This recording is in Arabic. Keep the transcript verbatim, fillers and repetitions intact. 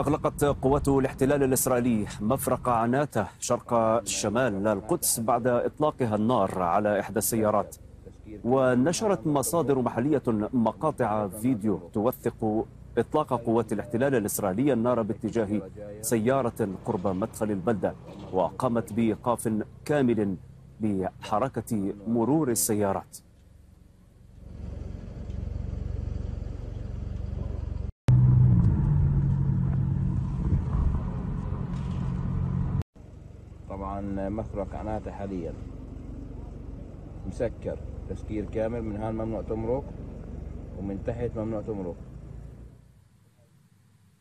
أغلقت قوات الاحتلال الإسرائيلي مفرق عناته شرق شمال القدس بعد إطلاقها النار على إحدى السيارات. ونشرت مصادر محلية مقاطع فيديو توثق إطلاق قوات الاحتلال الإسرائيلي النار باتجاه سيارة قرب مدخل البلدة، وقامت بإيقاف كامل لحركة مرور السيارات. طبعا مفرق عناته حاليا مسكر تسكير كامل، من هان ممنوع تمرق ومن تحت ممنوع تمرق.